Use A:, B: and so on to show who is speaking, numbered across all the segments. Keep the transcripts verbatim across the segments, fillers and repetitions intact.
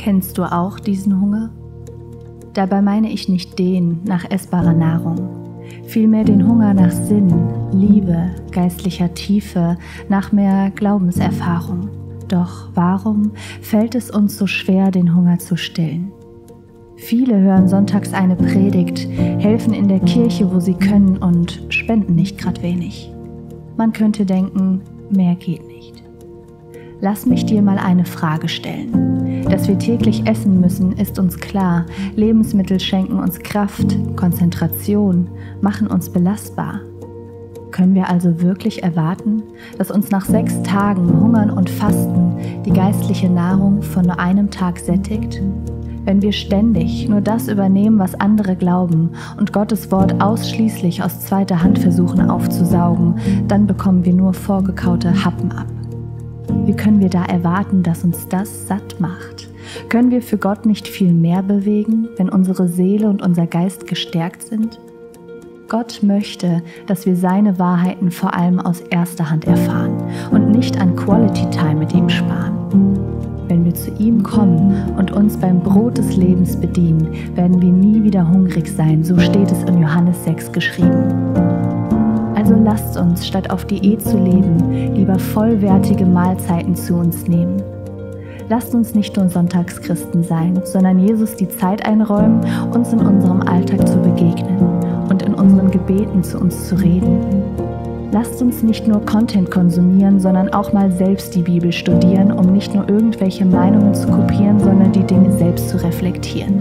A: Kennst du auch diesen Hunger? Dabei meine ich nicht den nach essbarer Nahrung, vielmehr den Hunger nach Sinn, Liebe, geistlicher Tiefe, nach mehr Glaubenserfahrung. Doch warum fällt es uns so schwer, den Hunger zu stillen? Viele hören sonntags eine Predigt, helfen in der Kirche, wo sie können und spenden nicht grad wenig. Man könnte denken, mehr geht nicht. Lass mich dir mal eine Frage stellen. Dass wir täglich essen müssen, ist uns klar. Lebensmittel schenken uns Kraft, Konzentration, machen uns belastbar. Können wir also wirklich erwarten, dass uns nach sechs Tagen Hungern und Fasten die geistliche Nahrung von nur einem Tag sättigt? Wenn wir ständig nur das übernehmen, was andere glauben und Gottes Wort ausschließlich aus zweiter Hand versuchen aufzusaugen, dann bekommen wir nur vorgekaute Happen ab. Wie können wir da erwarten, dass uns das satt macht? Können wir für Gott nicht viel mehr bewegen, wenn unsere Seele und unser Geist gestärkt sind? Gott möchte, dass wir seine Wahrheiten vor allem aus erster Hand erfahren und nicht an Quality Time mit ihm sparen. Wenn wir zu ihm kommen und uns beim Brot des Lebens bedienen, werden wir nie wieder hungrig sein, so steht es in Johannes sechs geschrieben. Also lasst uns, statt auf Diät zu leben, lieber vollwertige Mahlzeiten zu uns nehmen. Lasst uns nicht nur Sonntagschristen sein, sondern Jesus die Zeit einräumen, uns in unserem Alltag zu begegnen und in unseren Gebeten zu uns zu reden. Lasst uns nicht nur Content konsumieren, sondern auch mal selbst die Bibel studieren, um nicht nur irgendwelche Meinungen zu kopieren, sondern die Dinge selbst zu reflektieren.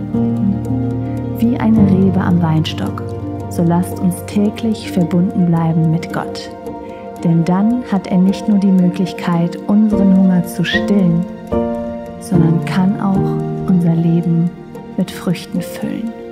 A: Wie eine Rebe am Weinstock, so lasst uns täglich verbunden bleiben mit Gott. Denn dann hat er nicht nur die Möglichkeit, unseren Hunger zu stillen, sondern kann auch unser Leben mit Früchten füllen.